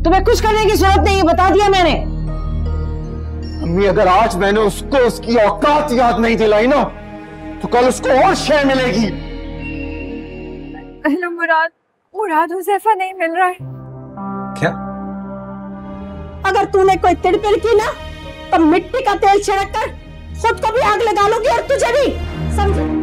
तुम्हें कुछ करने की जरूरत नहीं है, बता दिया मैंने। अम्मी अगर आज मैंने उसको उसकी औकात याद नहीं दिलाई ना तो कल उसको और शय मिलेगी। हेलो मुराद, मुराद हुज़ैफा नहीं मिल रहा है। क्या? अगर तूने कोई तिड़पिड़ की ना तो मिट्टी का तेल छिड़क कर खुद को भी आग लगा लोगी और तुझे भी, समझ?